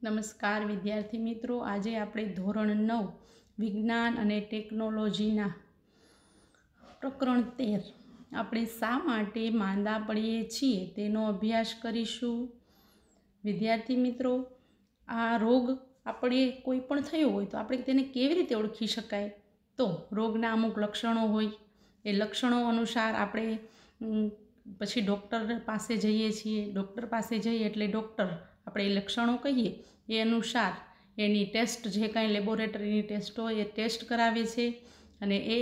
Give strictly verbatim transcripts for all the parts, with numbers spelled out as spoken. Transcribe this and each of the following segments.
નમસ્કાર વિદ્યાર્થી મિત્રો, આજે આપણે ધોરણ નવ વિજ્ઞાન અને ટેકનોલોજીના પ્રકરણ તેર આપણે શા માટે માંદા પડીએ છીએ તેનો અભ્યાસ કરીશું. વિદ્યાર્થી મિત્રો, આ રોગ આપણે કોઈ પણ થયો હોય તો આપણે તેને કેવી રીતે ઓળખી શકાય? તો રોગના અમુક લક્ષણો હોય, એ લક્ષણો અનુસાર આપણે પછી ડૉક્ટર પાસે જઈએ છીએ. ડૉક્ટર પાસે જઈએ એટલે ડૉક્ટર આપણે એ લક્ષણો કહીએ એ અનુસાર એની ટેસ્ટ, જે કાંઈ લેબોરેટરીની ટેસ્ટ હોય એ ટેસ્ટ કરાવે છે અને એ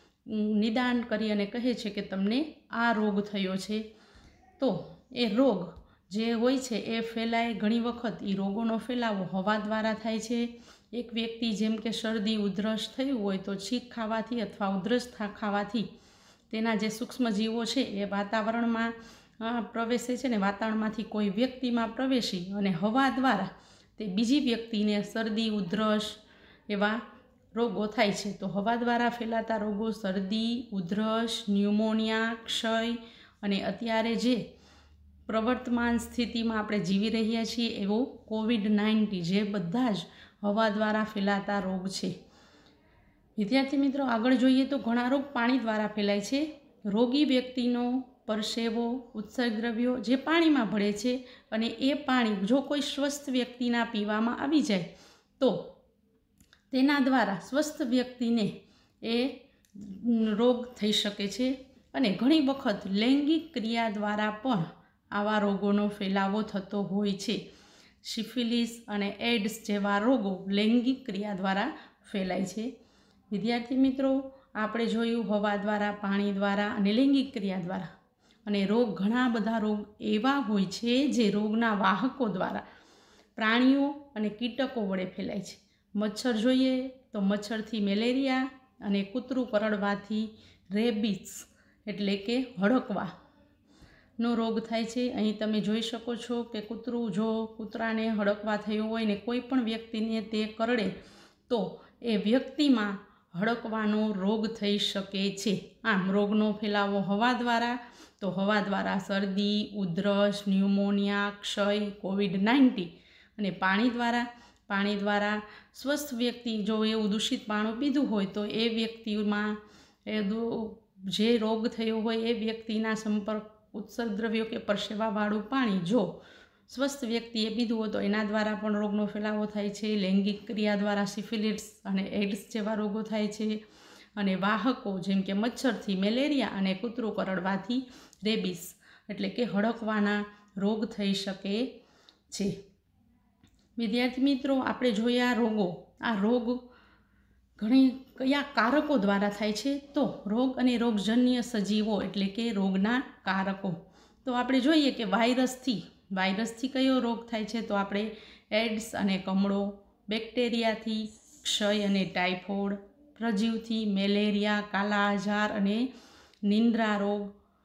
નિદાન કરી અને કહે છે કે તમને આ રોગ થયો છે. તો એ રોગ જે હોય છે એ ફેલાય. ઘણી વખત એ રોગોનો ફેલાવો હવા દ્વારા થાય છે. એક વ્યક્તિ જેમ કે શરદી ઉધરસ થયું હોય તો છીંક ખાવાથી અથવા ઉધરસ ખાવાથી તેના જે સૂક્ષ્મજીવો છે એ વાતાવરણમાં પ્રવેશે છે ને વાતાવરણમાંથી કોઈ વ્યક્તિમાં પ્રવેશી અને હવા દ્વારા તે બીજી વ્યક્તિને શરદી ઉધરસ એવા રોગો થાય છે. તો હવા દ્વારા ફેલાતા રોગો શરદી, ઉધરસ, ન્યુમોનિયા, ક્ષય અને અત્યારે જે પ્રવર્તમાન સ્થિતિમાં આપણે જીવી રહ્યા છીએ એવો કોવિડ નાઇન્ટીન, જે બધા જ હવા દ્વારા ફેલાતા રોગ છે. વિદ્યાર્થી મિત્રો, આગળ જોઈએ તો ઘણા રોગ પાણી દ્વારા ફેલાય છે. રોગી વ્યક્તિનો પરસેવો, ઉત્સર્ગ દ્રવ્યો જે પાણીમાં ભળે છે અને એ પાણી જો કોઈ સ્વસ્થ વ્યક્તિના પીવામાં આવી જાય તો તેના દ્વારા સ્વસ્થ વ્યક્તિને એ રોગ થઈ શકે છે. અને ઘણી વખત લૈંગિક ક્રિયા દ્વારા પણ આવા રોગોનો ફેલાવો થતો હોય છે. સિફિલિસ અને એડ્સ જેવા રોગો લૈંગિક ક્રિયા દ્વારા ફેલાય છે. વિદ્યાર્થી મિત્રો, આપણે જોયું હવા દ્વારા, પાણી દ્વારા અને લૈંગિક ક્રિયા દ્વારા. અને રોગ, ઘણા બધા રોગ એવા હોય છે જે રોગના વાહકો દ્વારા પ્રાણીઓ અને કીટકો વડે ફેલાય છે. મચ્છર જોઈએ તો મચ્છરથી મેલેરિયા અને કૂતરું કરડવાથી રેબિસ એટલે કે હડકવાનો રોગ થાય છે. અહીં તમે જોઈ શકો છો કે કૂતરું, જો કૂતરાને હડકવા થયો હોય ને કોઈ પણ વ્યક્તિને તે કરડે તો એ વ્યક્તિમાં હડકવાનો રોગ થઈ શકે છે. આમ રોગનો ફેલાવો હવા દ્વારા, તો હવા દ્વારા શરદી, ઉધરસ, ન્યુમોનિયા, ક્ષય, કોવિડ નાઇન્ટીન. અને પાણી દ્વારા, પાણી દ્વારા સ્વસ્થ વ્યક્તિ જો એવું દૂષિત પાણી પીધું હોય તો એ વ્યક્તિમાં એ જે રોગ થયો હોય એ વ્યક્તિના સંપર્ક, ઉત્સર્ગ દ્રવ્યો કે પરસેવાવાળું પાણી જો સ્વસ્થ વ્યક્તિએ પીધું હોય તો એના દ્વારા પણ રોગનો ફેલાવો થાય છે. લૈંગિક ક્રિયા દ્વારા સિફિલિસ અને એડ્સ જેવા રોગો થાય છે. અને વાહકો જેમ કે મચ્છરથી મેલેરિયા અને કૂતરું કરડવાથી રેબિસ એટલે કે હડકવાના રોગ થઈ શકે છે. વિદ્યાર્થી મિત્રો, આપણે જોયા રોગો. આ રોગ ઘણી કયા કારકો દ્વારા થાય છે? તો રોગ અને રોગજન્ય સજીવો એટલે કે રોગના કારકો. તો આપણે જોઈએ કે વાયરસથી વાયરસથી કયો રોગ થાય છે? તો આપણે એડ્સ અને કમળો, બેક્ટેરિયાથી ક્ષય અને ટાઇફોઇડ, પ્રજીવથી મેલેરિયા, કાલા આજાર અને નિંદ્રા રોગ,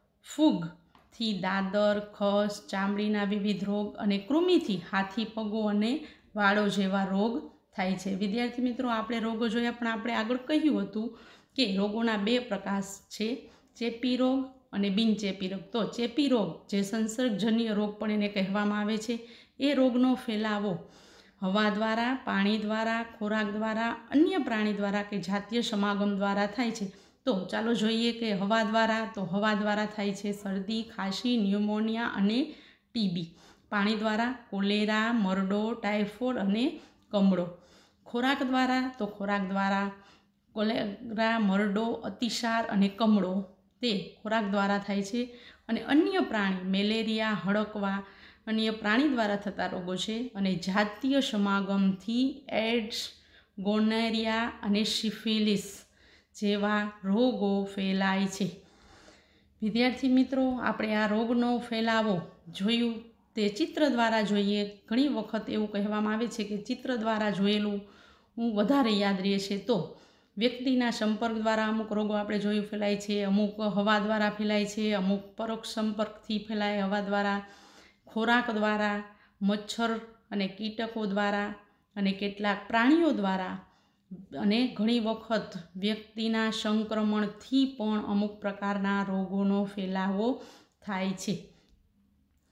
ફૂગથી દાદર, ખસ, ચામડીના વિવિધ રોગ અને કૃમિથી હાથી પગો અને વાળો જેવા રોગ થાય છે. વિદ્યાર્થી મિત્રો, આપણે રોગો જોયા, પણ આપણે આગળ કહ્યું હતું કે રોગોના બે પ્રકાર છે, ચેપી રોગ અને બિનચેપી રોગ. તો ચેપી રોગ, જે સંસર્ગજન્ય રોગ પણ એને કહેવામાં આવે છે, એ રોગનો ફેલાવો હવા દ્વારા, પાણી દ્વારા, ખોરાક દ્વારા, અન્ય પ્રાણી દ્વારા કે જાતીય સમાગમ દ્વારા થાય છે. તો ચાલો જોઈએ કે હવા દ્વારા. તો હવા દ્વારા થાય છે શરદી, ખાંસી, ન્યુમોનિયા અને ટીબી. પાણી દ્વારા કોલેરા, મરડો, ટાઇફોઇડ અને કમળો. ખોરાક દ્વારા, તો ખોરાક દ્વારા કોલેરા, મરડો, અતિસાર અને કમળો તે ખોરાક દ્વારા થાય છે. અને અન્ય પ્રાણી, મેલેરિયા, હડકવા અન્ય પ્રાણી દ્વારા થતા રોગો છે. અને જાતીય સમાગમથી એડ્સ, ગોનેરિયા અને સિફિલિસ જેવા રોગો ફેલાય છે. વિદ્યાર્થી મિત્રો, આપણે આ રોગનો ફેલાવો જોયું તે ચિત્ર દ્વારા જોઈએ. ઘણી વખત એવું કહેવામાં આવે છે કે ચિત્ર દ્વારા જોયેલું વધારે યાદ રહે છે. તો વ્યક્તિના સંપર્ક દ્વારા અમુક રોગો આપણે જોયું ફેલાય છે, અમુક હવા દ્વારા ફેલાય છે, અમુક પરોક્ષ સંપર્કથી ફેલાય હવા દ્વારા, ખોરાક દ્વારા, મચ્છર અને કીટકો દ્વારા અને કેટલાક પ્રાણીઓ દ્વારા, અને ઘણી વખત વ્યક્તિના સંક્રમણથી પણ અમુક પ્રકારના રોગોનો ફેલાવો થાય છે.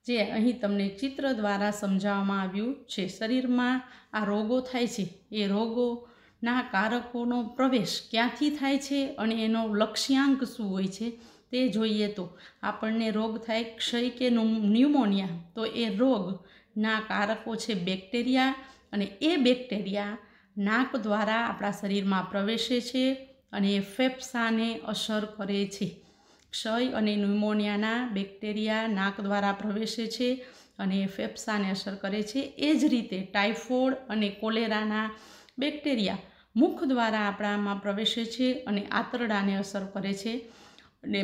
જે અહીં તમને ચિત્ર દ્વારા સમજાવવામાં આવ્યું છે. શરીરમાં આ રોગો થાય છે, એ રોગોના કારકોનો પ્રવેશ ક્યાંથી થાય છે અને એનો લક્ષ્યાંક શું હોય છે તે જોઈએ. તો આપણને રોગ થાય ક્ષય કે ન્યુમોનિયા, તો એ રોગના કારકો છે બેક્ટેરિયા, અને એ બેક્ટેરિયા નાક દ્વારા આપણા શરીરમાં પ્રવેશે છે અને એ ફેફસાને અસર કરે છે. ક્ષય અને ન્યુમોનિયાના બેક્ટેરિયા નાક દ્વારા પ્રવેશે છે અને એ ફેફસાને અસર કરે છે. એ જ રીતે ટાઇફોઇડ અને કોલેરાના બેક્ટેરિયા મુખ દ્વારા આપણામાં પ્રવેશે છે અને આંતરડાને અસર કરે છે. અને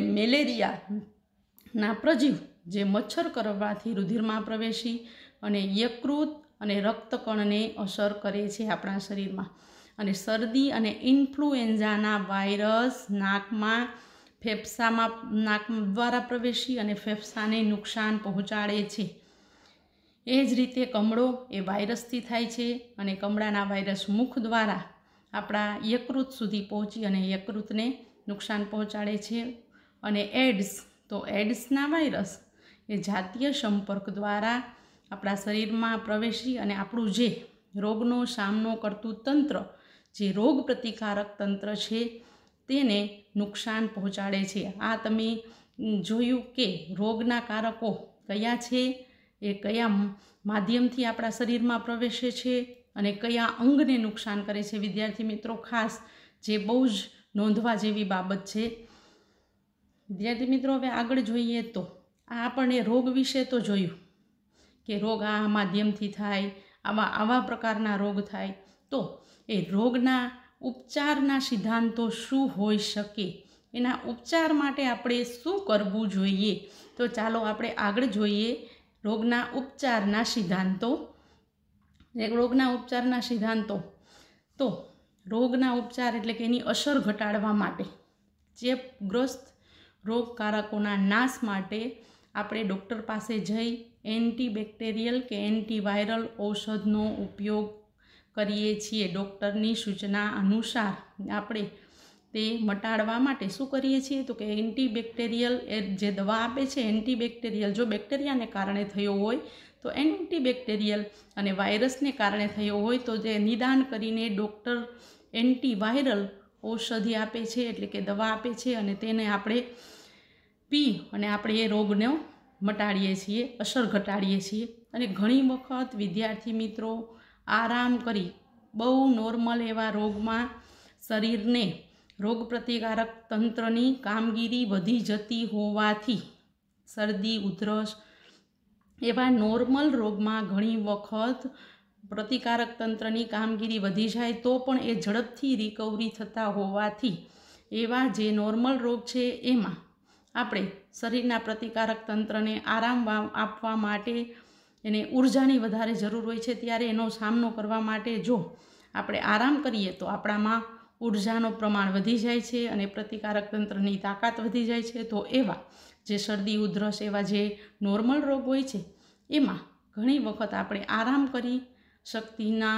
મેલેરિયાના પ્રજીવ જે મચ્છર કરડવાથી રુધિરમાં પ્રવેશી અને યકૃત અને રક્તકણને અસર કરે છે આપણા શરીરમાં. અને શરદી અને ઇન્ફ્લુએન્ઝાના વાયરસ નાકમાં ફેફસામાં નાક દ્વારા પ્રવેશી અને ફેફસાને નુકસાન પહોંચાડે છે. એ જ રીતે કમળો એ વાયરસથી થાય છે અને કમળાના વાયરસ મુખ દ્વારા આપણા યકૃત સુધી પહોંચી અને યકૃતને નુકસાન પહોંચાડે છે. અને એડ્સ, તો એડ્સના વાયરસ એ જાતીય સંપર્ક દ્વારા આપણા શરીરમાં પ્રવેશી અને આપણું જે રોગનો સામનો કરતું તંત્ર, જે રોગ પ્રતિકારક તંત્ર છે, તેને નુકસાન પહોંચાડે છે. આ તમે જોયું કે રોગના કારકો કયા છે, એ કયા માધ્યમથી આપણા શરીરમાં પ્રવેશે છે અને કયા અંગને નુકસાન કરે છે. વિદ્યાર્થી મિત્રો, ખાસ જે બહુ જ નોંધવા જેવી બાબત છે. વિદ્યાર્થી મિત્રો, હવે આગળ જોઈએ તો આ આપણને રોગ વિશે તો જોયું કે રોગ આ માધ્યમથી થાય, આવા આવા પ્રકારના રોગ થાય. તો એ રોગના ઉપચારના સિદ્ધાંતો શું હોઈ શકે, એના ઉપચાર માટે આપણે શું કરવું જોઈએ? તો ચાલો આપણે આગળ જોઈએ રોગના ઉપચારના સિદ્ધાંતો. રોગના ઉપચારના સિદ્ધાંતો તો રોગના ઉપચાર એટલે કે એની અસર ઘટાડવા માટે, ચેપગ્રસ્ત રોગકારકોના નાશ માટે આપણે ડૉક્ટર પાસે જઈ એન્ટીબેક્ટેરિયલ કે એન્ટીવાયરલ ઔષધનો ઉપયોગ કરીએ છીએ. ડૉક્ટરની સૂચના અનુસાર આપણે તે મટાડવા માટે શું કરીએ છીએ? તો કે એન્ટીબેક્ટેરિયલ એ જે દવા આપે છે, એન્ટીબેક્ટેરિયલ જો બેક્ટેરિયાને કારણે થયો હોય તો એન્ટીબેક્ટેરિયલ, અને વાયરસને કારણે થયો હોય તો જે નિદાન કરીને ડૉક્ટર એન્ટીવાયરલ ઔષધિ આપે છે, એટલે કે દવા આપે છે, અને તેને આપણે પી અને આપણે એ રોગને મટાડીએ છીએ, અસર ઘટાડીએ છીએ. અને ઘણી વખત વિદ્યાર્થી મિત્રો આરામ કરી બહુ નોર્મલ એવા રોગમાં શરીરને રોગ પ્રતિકારક તંત્રની કામગીરી વધી જતી હોવાથી શરદી, ઉધરસ એવા નોર્મલ રોગમાં ઘણી વખત પ્રતિકારક તંત્રની કામગીરી વધી જાય તો પણ એ ઝડપથી રિકવરી થતા હોવાથી એવા જે નોર્મલ રોગ છે એમાં આપણે શરીરના પ્રતિકારક તંત્રને આરામ આપવા માટે, એને ઉર્જાની વધારે જરૂર હોય છે, ત્યારે એનો સામનો કરવા માટે જો આપણે આરામ કરીએ તો આપણામાં ઉર્જાનું પ્રમાણ વધી જાય છે અને પ્રતિકારક તંત્રની તાકાત વધી જાય છે. તો એવા જે શરદી, ઉધરસ એવા જે નોર્મલ રોગ હોય છે એમાં ઘણી વખત આપણે આરામ કરી શક્તિના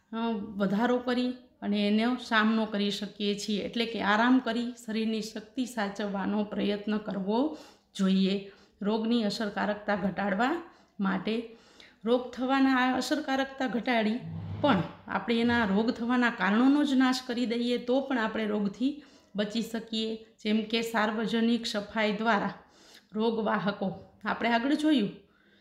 વધારો કરી અને એનો સામનો કરી શકીએ છીએ. એટલે કે આરામ કરી શરીરની શક્તિ સાચવવાનો પ્રયત્ન કરવો જોઈએ રોગની અસરકારકતા ઘટાડવા માટે. રોગ થવાના અસરકારકતા ઘટાડી પણ આપણે એના રોગ થવાના કારણોનો જ નાશ કરી દઈએ તો પણ આપણે રોગથી બચી શકીએ. જેમ કે સાર્વજનિક સફાઈ દ્વારા રોગવાહકો, આપણે આગળ જોયું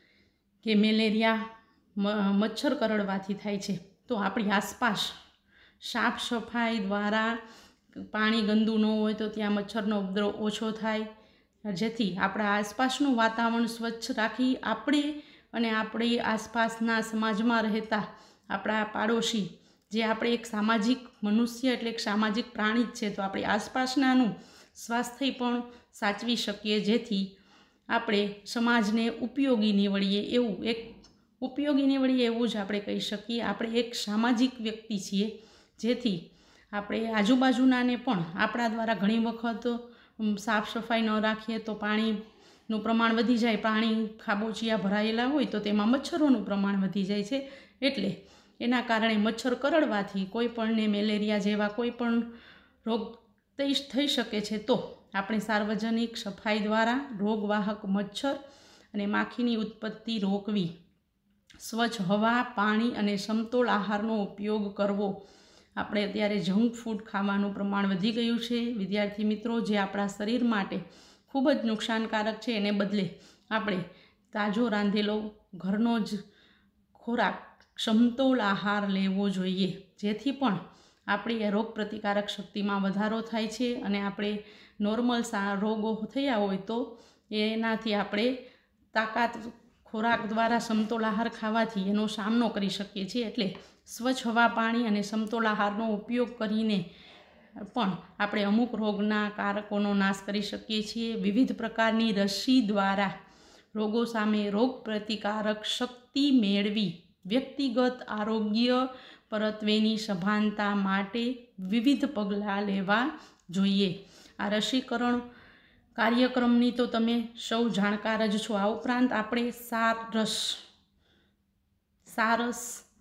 કે મેલેરિયા મચ્છર કરડવાથી થાય છે, તો આપણી આસપાસ સાફ સફાઈ દ્વારા પાણી ગંદુ ન હોય તો ત્યાં મચ્છરનો ઉપદ્રવ ઓછો થાય, જેથી આપણા આસપાસનું વાતાવરણ સ્વચ્છ રાખી આપણે અને આપણી આસપાસના સમાજમાં રહેતા આપણા પાડોશી, જે આપણે એક સામાજિક મનુષ્ય એટલે એક સામાજિક પ્રાણી જ છે, તો આપણી આસપાસનાનું સ્વાસ્થ્ય પણ સાચવી શકીએ, જેથી આપણે સમાજને ઉપયોગી નીવડીએ એવું એક ઉપયોગી નીવડીએ એવું જ આપણે કહી શકીએ. આપણે એક સામાજિક વ્યક્તિ છીએ, જેથી આપણે આજુબાજુનાને પણ આપણા દ્વારા ઘણી વખત સાફ સફાઈ ન રાખીએ તો પાણીનું પ્રમાણ વધી જાય. પાણી ખાબોચિયા ભરાયેલા હોય તો તેમાં મચ્છરોનું પ્રમાણ વધી જાય છે, એટલે એના કારણે મચ્છર કરડવાથી કોઈ પણને મેલેરિયા જેવા કોઈ પણ રોગ થઈ શકે છે. તો આપણે સાર્વજનિક સફાઈ દ્વારા રોગવાહક મચ્છર અને માખીની ઉત્પત્તિ રોકવી, સ્વચ્છ હવા, પાણી અને સમતોલ આહારનો ઉપયોગ કરવો. આપણે અત્યારે જંક ફૂડ ખાવાનું પ્રમાણ વધી ગયું છે વિદ્યાર્થી મિત્રો, જે આપણા શરીર માટે ખૂબ જ નુકસાનકારક છે. એને બદલે આપણે તાજો રાંધેલો ઘરનો જ ખોરાક, સમતોલ આહાર લેવો જોઈએ, જેથી પણ આપણી રોગ પ્રતિકારક શક્તિમાં વધારો થાય છે અને આપણે નોર્મલ સા રોગો થયા હોય તો એનાથી આપણે તાકાત ખોરાક દ્વારા સમતોલ આહાર ખાવાથી એનો સામનો કરી શકીએ છીએ. એટલે સ્વચ્છ હવા, પાણી અને સમતોલ આહારનો ઉપયોગ કરીને પણ આપણે અમુક રોગના કારકોનો નાશ કરી શકીએ છીએ. વિવિધ પ્રકારની રસી દ્વારા રોગો સામે રોગ પ્રતિકારક શક્તિ મેળવી વ્યક્તિગત આરોગ્ય પરત્વેની સભાનતા માટે વિવિધ પગલાં લેવા જોઈએ. આ રસીકરણ કાર્યક્રમની તો તમે સૌ જાણકાર જ છો. આ ઉપરાંત આપણે સારસ સારસ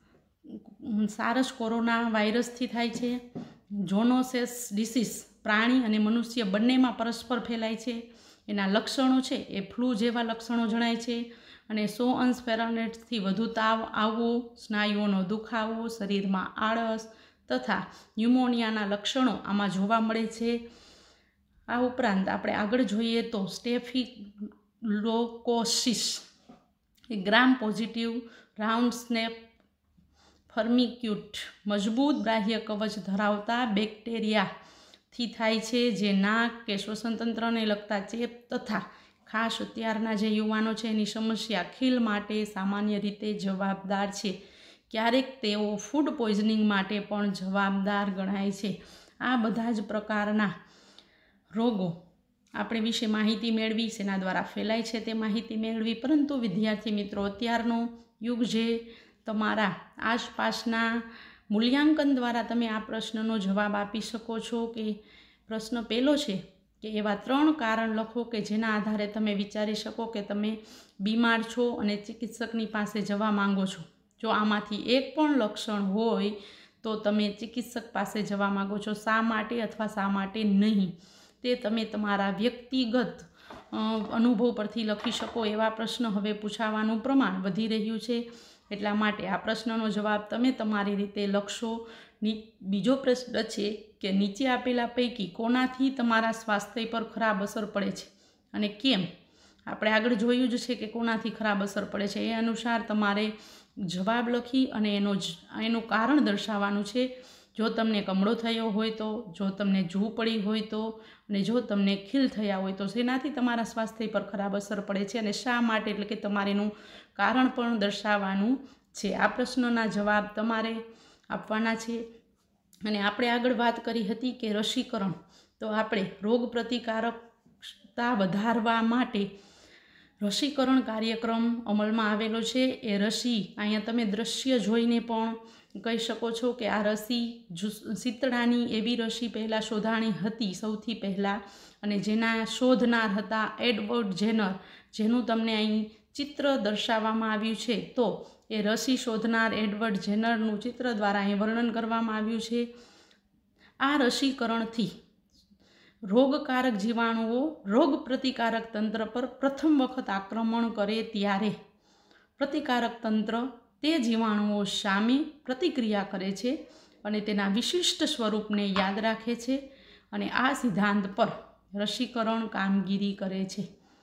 સારસ કોરોના વાયરસથી થાય છે. ઝોનોસિસ ડિસીઝ પ્રાણી અને મનુષ્ય બંનેમાં પરસ્પર ફેલાય છે. એના લક્ષણો છે એ ફ્લૂ જેવા લક્ષણો જણાય છે અને સો અંશ ફેરનહીટથી વધુ તાવ આવવો, સ્નાયુઓનો દુખાવો, શરીરમાં આળસ તથા ન્યુમોનિયાના લક્ષણો આમાં જોવા મળે છે. આ ઉપરાંત આપણે આગળ જોઈએ તો સ્ટેફિલોકોસિસ એ gram positive round snap firmicute મજબૂત બાહ્ય કવચ ધરાવતા બેક્ટેરિયાથી થાય છે, જે નાક કે શ્વસનતંત્રને લગતા ચેપ તથા ખાસ અત્યારના જે યુવાનો છે એની સમસ્યા ખીલ માટે સામાન્ય રીતે જવાબદાર છે. ક્યારેક તેઓ ફૂડ પોઈઝનિંગ માટે પણ જવાબદાર ગણાય છે. આ બધા જ પ્રકારના રોગો આપણે વિશે માહિતી મેળવી, શેના દ્વારા ફેલાય છે તે માહિતી મેળવી. પરંતુ વિદ્યાર્થી મિત્રો, અત્યારનો યુગ જે તમારા આસપાસના મૂલ્યાંકન દ્વારા તમે આ પ્રશ્નનો જવાબ આપી શકો છો કે પ્રશ્ન પહેલો છે કે એવા ત્રણ કારણ લખો કે જેના આધારે તમે વિચારી શકો કે તમે બીમાર છો અને ચિકિત્સકની પાસે જવા માંગો છો. જો આમાંથી એક પણ લક્ષણ હોય તો તમે ચિકિત્સક પાસે જવા માંગો છો. શા માટે અથવા શા માટે નહીં તે તમે તમારા વ્યક્તિગત અનુભવ પરથી લખી શકો. એવા પ્રશ્ન હવે પૂછાવાનું પ્રમાણ વધી રહ્યું છે, એટલા માટે આ પ્રશ્નનો જવાબ તમે તમારી રીતે લખશો. બીજો પ્રશ્ન છે કે નીચે આપેલા પૈકી કોનાથી તમારા સ્વાસ્થ્ય પર ખરાબ અસર પડે છે અને કેમ? આપણે આગળ જોયું જ છે કે કોનાથી ખરાબ અસર પડે છે. એ અનુસાર તમારે જવાબ લખી અને એનો જ એનું કારણ દર્શાવવાનું છે. જો તમને કમળો થયો હોય તો, જો તમને જૂ પડી હોય તો, અને જો તમને ખીલ થયા હોય તો શેનાથી તમારા સ્વાસ્થ્ય પર ખરાબ અસર પડે છે અને શા માટે, એટલે કે તમારે એનું કારણ પણ દર્શાવવાનું છે. આ પ્રશ્નોના જવાબ તમારે આપવાના છે. અને આપણે આગળ વાત કરી હતી કે રસીકરણ, તો આપણે રોગ પ્રતિકારકતા વધારવા માટે રસીકરણ કાર્યક્રમ અમલમાં આવેલો છે. એ રસી અહીંયા તમે દ્રશ્ય જોઈને પણ કહી શકો છો કે આ રસી શીતળાની એવી રસી પહેલાં શોધાણી હતી સૌથી પહેલાં, અને જેના શોધનાર હતા એડવર્ડ જેનર, જેનું તમને અહીં ચિત્ર દર્શાવવામાં આવ્યું છે. તો એ રસી શોધનાર એડવર્ડ જેનરનું ચિત્ર દ્વારા અહીં વર્ણન કરવામાં આવ્યું છે. આ રસીકરણથી રોગકારક જીવાણુઓ રોગ પ્રતિકારક તંત્ર પર પ્રથમ વખત આક્રમણ કરે ત્યારે પ્રતિકારક તંત્ર તે જીવાણુઓ સામે પ્રતિક્રિયા કરે છે અને તેના વિશિષ્ટ સ્વરૂપને યાદ રાખે છે અને આ સિદ્ધાંત પર રસીકરણ કામગીરી કરે છે.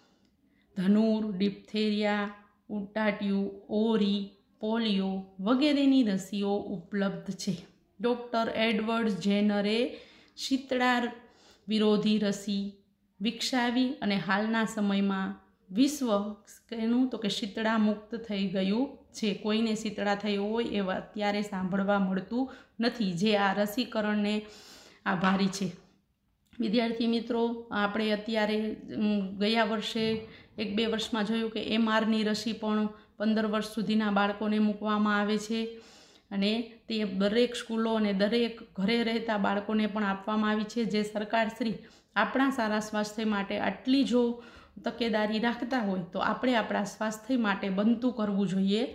ધનુર, ડિપ્થેરિયા, ઉટાટ્યું, ઓરી, પોલિયો વગેરેની રસીઓ ઉપલબ્ધ છે. ડૉક્ટર એડવર્ડ જેનરે શીતળા વિરોધી રસી વિકસાવી અને હાલના સમયમાં વિશ્વ એનું તો કે શીતળા મુક્ત થઈ ગયું છે. કોઈને શીતળા થયો હોય એવા અત્યારે સાંભળવા મળતું નથી, જે આ રસીકરણને આભારી છે. વિદ્યાર્થી મિત્રો, આપણે અત્યારે ગયા વર્ષે એક બે વર્ષમાં જોયું કે એમઆરની રસી પણ પંદર વર્ષ સુધીના બાળકોને મૂકવામાં આવે છે અને તે દરેક સ્કૂલો અને દરેક ઘરે રહેતા બાળકોને પણ આપવામાં આવી છે. જે સરકારશ્રી આપણા સારા સ્વાસ્થ્ય માટે આટલી જો તકેદારી રાખતા હોય તો આપણે આપણા સ્વાસ્થ્ય માટે બનતું કરવું જોઈએ.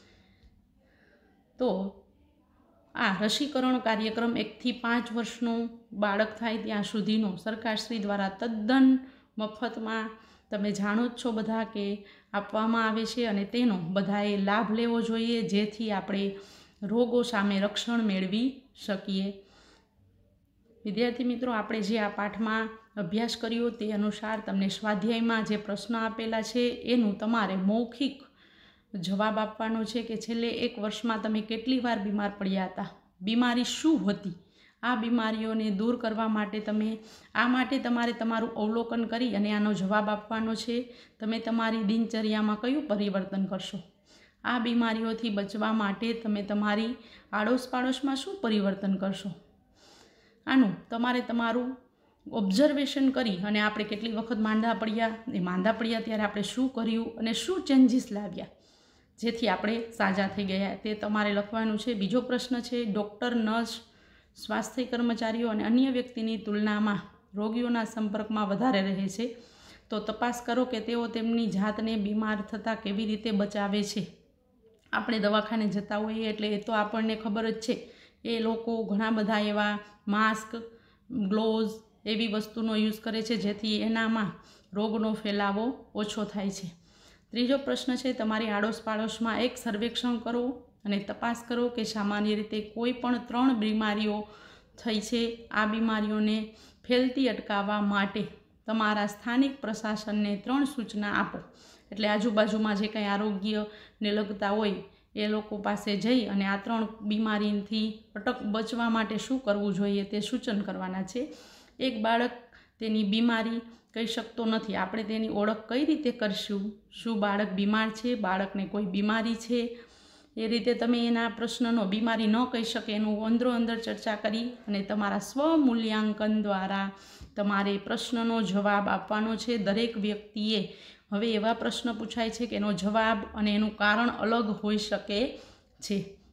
તો આ રસીકરણ કાર્યક્રમ એકથી પાંચ વર્ષનું બાળક થાય ત્યાં સુધીનો સરકારશ્રી દ્વારા તદ્દન મફતમાં, તમે જાણો જ છો બધા કે આપવામાં આવે છે અને તેનો બધાએ લાભ લેવો જોઈએ, જેથી આપણે રોગો સામે રક્ષણ મેળવી શકીએ. વિદ્યાર્થી મિત્રો, આપણે જે આ પાઠમાં અભ્યાસ કર્યો તે અનુસાર તમને સ્વાધ્યાયમાં જે પ્રશ્ન આપેલા છે એનું તમારે મૌખિક જવાબ આપવાનો છે કે છેલ્લે એક વર્ષમાં તમે કેટલી વાર બીમાર પડ્યા હતા, બીમારી શું હતી, આ બીમારીઓને દૂર કરવા માટે તમે આ માટે તમારે તમારું અવલોકન કરી અને આનો જવાબ આપવાનો છે. તમે તમારી દિનચર્યામાં કયું પરિવર્તન કરશો, આ બીમારીઓથી બચવા માટે તમે તમારી આડોશ પાડોશમાં શું પરિવર્તન કરશો. આનું તમારે તમારું ઓબ્ઝર્વેશન કરી અને આપણે કેટલી વખત માંદા પડ્યા, એ માંદા પડ્યા ત્યારે આપણે શું કર્યું અને શું ચેન્જીસ લાવ્યા જેથી આપણે સાજા થઈ ગયા, તે તમારે લખવાનું છે. બીજો પ્રશ્ન છે, ડૉક્ટર, નર્સ, સ્વાસ્થ્ય કર્મચારીઓ અને અન્ય વ્યક્તિની તુલનામાં રોગીઓના સંપર્કમાં વધારે રહે છે, તો તપાસ કરો કે તેઓ તેમની જાતને બીમાર થતાં કેવી રીતે બચાવે છે. આપણે દવાખાને જતા હોઈએ એટલે એ તો આપણને ખબર જ છે, એ લોકો ઘણા બધા એવા માસ્ક, ગ્લોવ્સ એવી વસ્તુનો યુઝ કરે છે જેથી એનામાં રોગનો ફેલાવો ઓછો થાય છે. ત્રીજો પ્રશ્ન છે, તમારી આડોશ પાડોશમાં એક સર્વેક્ષણ કરો અને તપાસ કરો કે સામાન્ય રીતે કોઈ પણ ત્રણ બીમારીઓ થઈ છે. આ બીમારીઓને ફેલતી અટકાવવા માટે તમારા સ્થાનિક પ્રશાસનને ત્રણ સૂચના આપો. એટલે આજુબાજુમાં જે કંઈ આરોગ્યને લગતા હોય એ લોકો પાસે જઈ અને આ ત્રણ બીમારીથી અટક બચવા માટે શું કરવું જોઈએ તે સૂચન કરવાના છે. એક બાળક તેની બીમારી કહી શકતો નથી, આપણે તેની ઓળખ કઈ રીતે કરશું, શું બાળક બીમાર છે, બાળકને કોઈ બીમારી છે, એ રીતે તમે એના પ્રશ્નનો બીમારી ન કહી શકે એનું અંદરો અંદર ચર્ચા કરી અને તમારા સ્વમૂલ્યાંકન દ્વારા તમારે પ્રશ્નનો જવાબ આપવાનો છે. દરેક વ્યક્તિએ હવે એવા પ્રશ્ન પૂછાય છે કે એનો જવાબ અને એનું કારણ અલગ હોઈ શકે છે.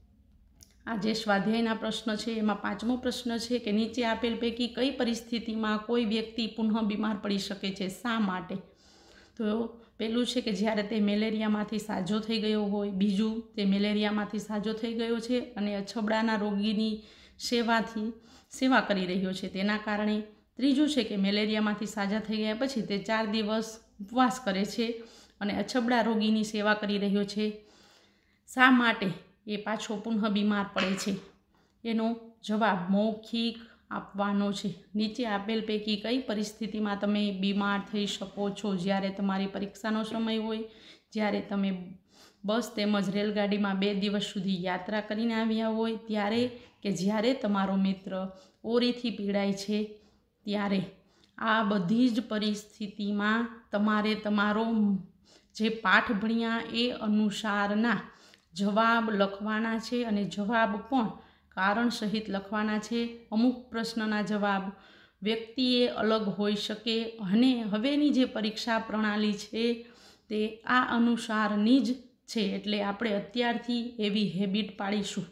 આ જે સ્વાધ્યાયના પ્રશ્ન છે એમાં પાંચમો પ્રશ્ન છે કે નીચે આપેલ પૈકી કઈ પરિસ્થિતિમાં કોઈ વ્યક્તિ પુનઃ બીમાર પડી શકે છે, શા માટે. તો પહેલું છે કે જ્યારે તે મેલેરિયામાંથી સાજો થઈ ગયો હોય, બીજું તે મેલેરિયામાંથી સાજો થઈ ગયો છે અને અછબડાના રોગીની સેવાથી સેવા કરી રહ્યો છે તેના કારણે, ત્રીજું છે કે મેલેરિયામાંથી સાજા થઈ ગયા પછી તે ચાર દિવસ ઉપવાસ કરે છે અને અછબડા રોગીની સેવા કરી રહ્યો છે, શા માટે એ પાછો પુનઃ બીમાર પડે છે. એનો જવાબ મૌખિક આપવાનો છે. નીચે આપેલ પૈકી કઈ પરિસ્થિતિમાં તમે બીમાર થઈ શકો છો, જ્યારે તમારી પરીક્ષાનો સમય હોય, જ્યારે તમે બસ તેમજ રેલગાડીમાં બે દિવસ સુધી યાત્રા કરીને આવ્યા હોય ત્યારે, કે જ્યારે તમારો મિત્ર ઓરીથી પીડાય છે ત્યારે. આ બધી જ પરિસ્થિતિમાં તમારે તમારો જે પાઠ ભણ્યા એ અનુસારના જવાબ લખવાના છે અને જવાબ પણ કારણ સહિત લખવાના છે. અમુક પ્રશ્નના જવાબ વ્યક્તિએ અલગ હોઈ શકે અને હવેની જે પરીક્ષા પ્રણાલી છે તે આ અનુસારની જ છે, એટલે આપણે અત્યારથી એવી હેબિટ પાડીશું.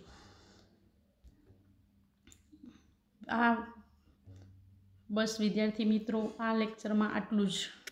આ બસ વિદ્યાર્થી મિત્રો, આ લેક્ચરમાં આટલું જ.